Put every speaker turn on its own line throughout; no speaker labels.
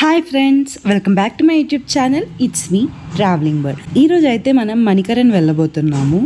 Hi friends, welcome back to my YouTube channel. It's me travelling bird. ఈరోజు అయితే మనం మణికరణ్ వెళ్ళబోతున్నాము.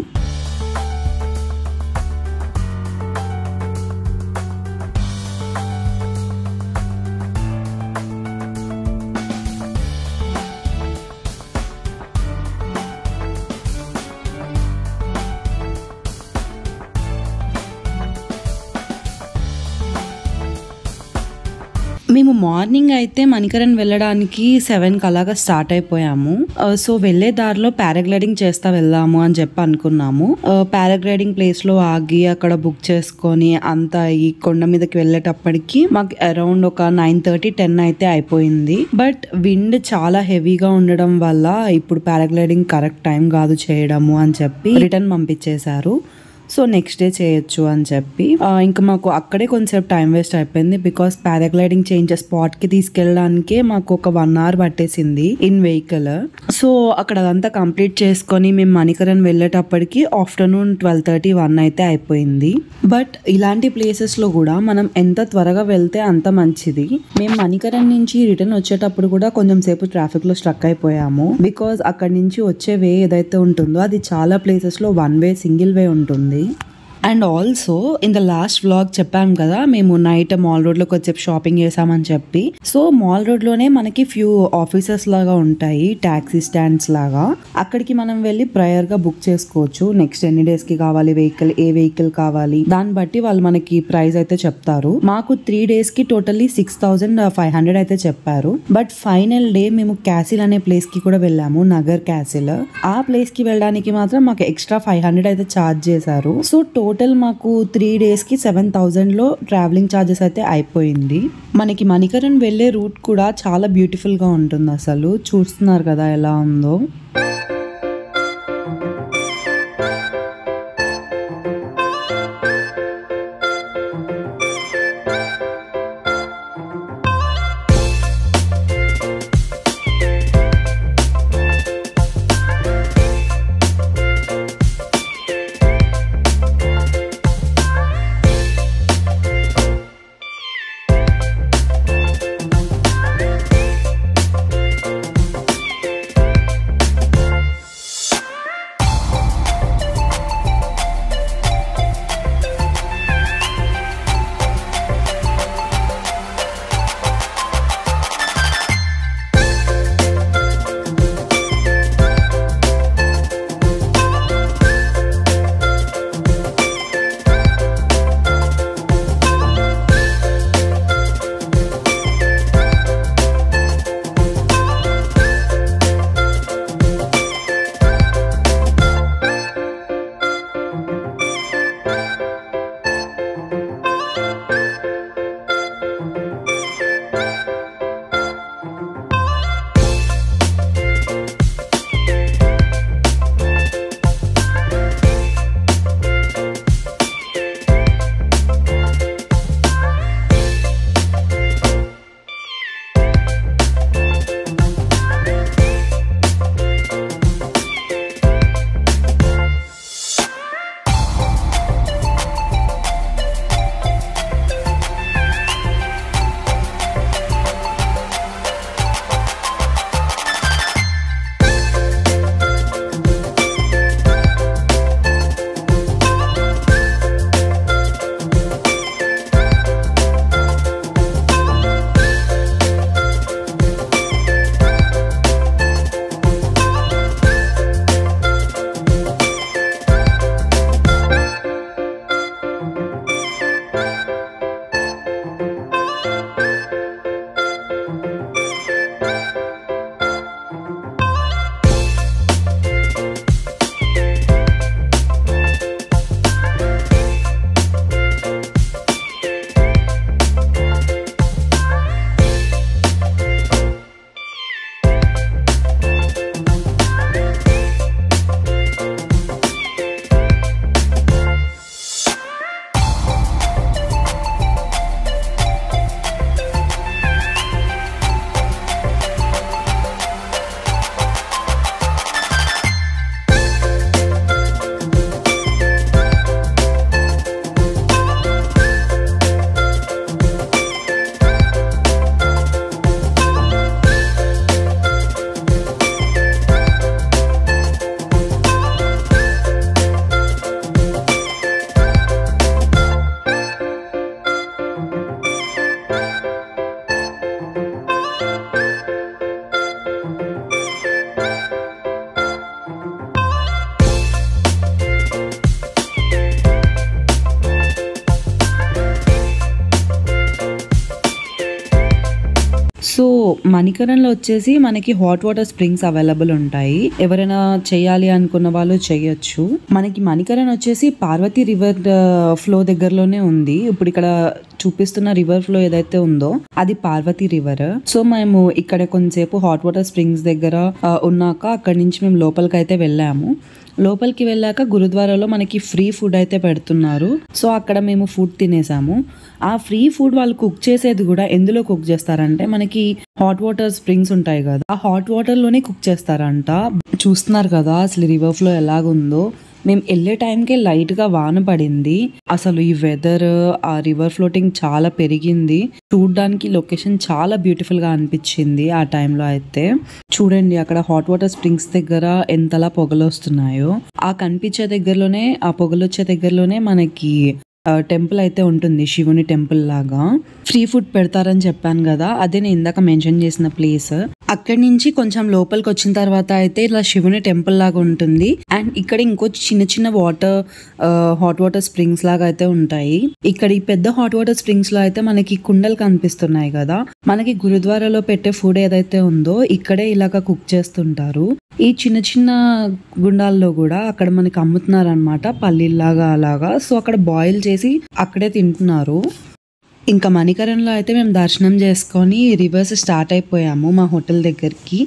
మేము మార్నింగ్ అయితే మణికరణ్ వెళ్ళడానికి 7కి అలాగా స్టార్ట్ అయిపోయాము. సో వెళ్లే దారిలో పారాగ్లైడింగ్ చేస్తా వెళ్దాము అని చెప్పి అనుకున్నాము. పారాగ్లైడింగ్ ప్లేస్ లో ఆగి అక్కడ బుక్ చేసుకొని అంతా ఈ కొండ మీదకి వెళ్ళేటప్పటికి మాకు అరౌండ్ ఒక 9:30, 10 అయితే అయిపోయింది. బట్ విండ్ చాలా హెవీగా ఉండడం వల్ల ఇప్పుడు పారాగ్లైడింగ్ కరెక్ట్ టైం కాదు చేయడము అని చెప్పి రిటర్న్ పంపించేశారు. సో నెక్స్ట్ డే చేయొచ్చు అని చెప్పి ఇంకా మాకు అక్కడే కొంచెం టైం వేస్ట్ అయిపోయింది. బికాస్ పారాగ్లైడింగ్ చేయించే స్పాట్ కి తీసుకెళ్ళడానికే మాకు ఒక 1 hour పట్టేసింది ఇన్ వెహికల్. సో అక్కడ అదంతా కంప్లీట్ చేసుకొని మేము మణికరణ్ వెళ్ళేటప్పటికి ఆఫ్టర్నూన్ 12:30, 1 అయితే అయిపోయింది. బట్ ఇలాంటి ప్లేసెస్ లో కూడా మనం ఎంత త్వరగా వెళ్తే అంత మంచిది. మేము మణికరణ్ నుంచి రిటర్న్ వచ్చేటప్పుడు కూడా కొంచెం సేపు ట్రాఫిక్ లో స్ట్రక్ అయిపోయాము. బికాస్ అక్కడ నుంచి వచ్చే వే ఏదైతే ఉంటుందో అది చాలా ప్లేసెస్ లో 1 way సింగిల్ వే ఉంటుంది. And also in the last vlog చెప్పాం కదా, మేము నైట్ మాల్ రోడ్ లో కొంచెం షాపింగ్ చేసామని చెప్పి. సో మాల్ రోడ్ లోనే మనకి ఫ్యూ ఆఫీసెస్ లాగా ఉంటాయి, టాక్సీ స్టాండ్స్ లాగా. అక్కడికి మనం వెళ్ళి ప్రయర్ గా బుక్ చేసుకోవచ్చు. నెక్స్ట్ ఎన్ని డేస్ కి కావాలి వెహికల్, ఏ వెహికల్ కావాలి దాన్ని బట్టి వాళ్ళు మనకి ప్రైస్ అయితే చెప్తారు. మాకు 3 days కి టోటల్లీ 6,500 అయితే చెప్పారు. బట్ ఫైనల్ డే మేము క్యాసిల్ అనే ప్లేస్ కి కూడా వెళ్ళాము, నగర్ క్యాసిల్. ఆ ప్లేస్ కి వెళ్ళడానికి మాత్రం మాకు ఎక్స్ట్రా 500 అయితే ఛార్జ్ చేశారు. సో టోటల్ మాకు 3 days కి 7,000 లో ట్రావెలింగ్ ఛార్జెస్ అయితే అయిపోయింది. మనకి మణికరణ్ వెళ్ళే రూట్ కూడా చాలా బ్యూటిఫుల్ గా ఉంటుంది. అసలు చూస్తున్నారు కదా ఎలా ఉందో. సో మణికరణలో వచ్చేసి మనకి హాట్ వాటర్ స్ప్రింగ్స్ అవైలబుల్ ఉంటాయి. ఎవరైనా చేయాలి అనుకున్న వాళ్ళు చేయొచ్చు. మనకి మణికరణ్ వచ్చేసి పార్వతి రివర్ ఫ్లో దగ్గరలోనే ఉంది. ఇప్పుడు ఇక్కడ చూపిస్తున్న రివర్ ఫ్లో ఏదైతే ఉందో అది పార్వతి రివర్. సో మేము ఇక్కడ కొంతసేపు హాట్ వాటర్ స్ప్రింగ్స్ దగ్గర ఉన్నాక అక్కడి నుంచి మేము లోపలికి అయితే వెళ్ళాము. లోపలికి వెళ్ళాక గురుద్వారాలో మనకి ఫ్రీ ఫుడ్ అయితే పెడుతున్నారు. సో అక్కడ మేము ఫుడ్ తినేసాము. ఆ ఫ్రీ ఫుడ్ వాళ్ళు కుక్ చేసేది కూడా ఎందులో కుక్ చేస్తారంటే మనకి హాట్ వాటర్ స్ప్రింగ్స్ ఉంటాయి కదా, ఆ హాట్ వాటర్ లోనే కుక్ చేస్తారంట. చూస్తున్నారు కదా అసలు రివర్ ఫ్లో ఎలాగుందో. మేము వెళ్ళే టైంకే లైట్ గా వాన పడింది. అసలు ఈ వెదర్, ఆ రివర్ ఫ్లోటింగ్ చాలా పెరిగింది. చూడడానికి లొకేషన్ చాలా బ్యూటిఫుల్ గా అనిపించింది ఆ టైంలో అయితే. చూడండి అక్కడ హాట్ వాటర్ స్ప్రింగ్స్ దగ్గర ఎంతలా పొగలు వస్తున్నాయో. ఆ కనిపించే దగ్గరలోనే, ఆ పొగలు వచ్చే దగ్గరలోనే మనకి టెంపుల్ అయితే ఉంటుంది, శివుని టెంపుల్ లాగా. ఫ్రీ ఫుడ్ పెడతారని చెప్పాను కదా, అదే నేను ఇందాక మెన్షన్ చేసిన ప్లేస్. అక్కడి నుంచి కొంచెం లోపలికి వచ్చిన తర్వాత అయితే ఇలా శివుని టెంపుల్ లాగా ఉంటుంది. అండ్ ఇక్కడ ఇంకో చిన్న చిన్న హాట్ వాటర్ స్ప్రింగ్స్ లాగా అయితే ఉంటాయి. ఇక్కడ ఈ పెద్ద హాట్ వాటర్ స్ప్రింగ్స్ లో అయితే మనకి కుండలు కనిపిస్తున్నాయి కదా, మనకి గురుద్వారాలో పెట్టే ఫుడ్ ఏదైతే ఉందో ఇక్కడే ఇలాగా కుక్ చేస్తుంటారు. ఈ చిన్న చిన్న గుండాల్లో కూడా అక్కడ మనకి అమ్ముతున్నారు అనమాట, పల్లీలాగా అలాగా. సో అక్కడ బాయిల్ చేసి అక్కడే తింటున్నారు. ఇంకా మణికరణలో అయితే మేము దర్శనం చేసుకొని రివర్స్ స్టార్ట్ అయిపోయాము మా హోటల్ దగ్గరికి.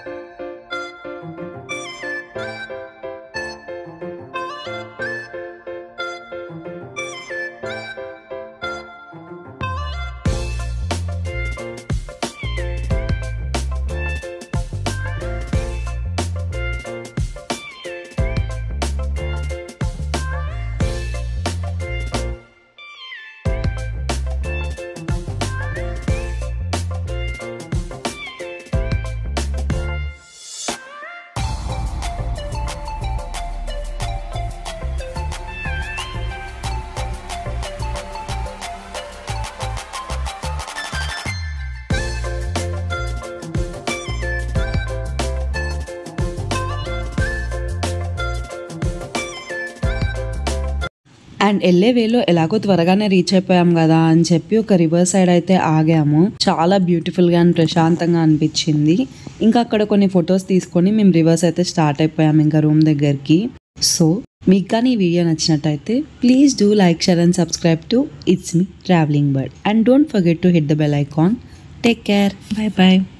అండ్ వెళ్ళే వేలో ఎలాగో త్వరగానే రీచ్ అయిపోయాం కదా అని చెప్పి ఒక రివర్ సైడ్ అయితే ఆగాము. చాలా బ్యూటిఫుల్ గా అండ్ ప్రశాంతంగా అనిపించింది. ఇంకా అక్కడ కొన్ని ఫొటోస్ తీసుకొని మేము రివర్స్ అయితే స్టార్ట్ అయిపోయాము ఇంకా రూమ్ దగ్గరికి. సో మీకు కానీ ఈ వీడియో నచ్చినట్టయితే please do like, share and subscribe to it's me travelling bird. And don't forget to hit the bell icon. Take care. Bye by.